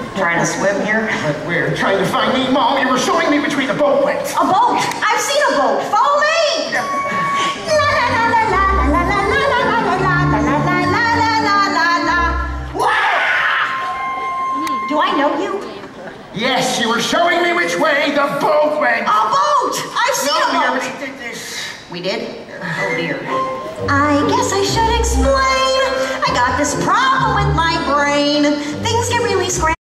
Trying to swim here? But we're trying to find Nemo. You were showing me between the boat wings. A boat! I've seen a boat! Follow me! La la la la la la la la la la la la la la la la la. Do I know you? Yes, you were showing me which way the boat went. A boat! I've seen a boat! We already did this. We did? Oh dear. I guess I should explain. I got this problem with my brain. Things get really scrambled.